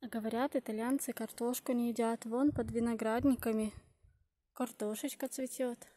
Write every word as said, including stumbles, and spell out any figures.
Говорят, итальянцы картошку не едят. Вон под виноградниками картошечка цветет.